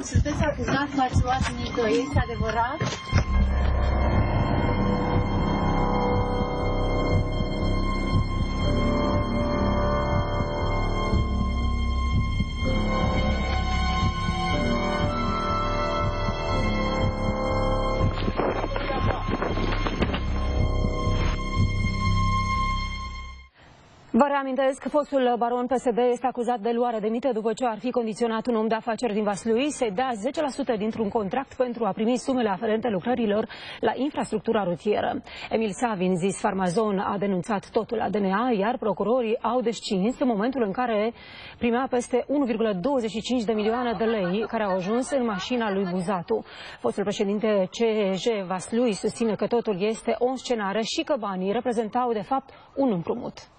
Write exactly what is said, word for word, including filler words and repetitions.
sunteți acuzat că ați luat mită, este adevărat? Vă reamintesc că fostul baron P S D este acuzat de luare de mită după ce ar fi condiționat un om de afaceri din Vaslui să-i dea zece la sută dintr-un contract pentru a primi sumele aferente lucrărilor la infrastructura rutieră. Emil Savin, zis Farmazon, a denunțat totul la D N A, iar procurorii au descins în momentul în care primea peste unu virgulă douăzeci și cinci de milioane de lei care au ajuns în mașina lui Buzatu. Fostul președinte C E J Vaslui susține că totul este o scenare și că banii reprezentau de fapt un împrumut.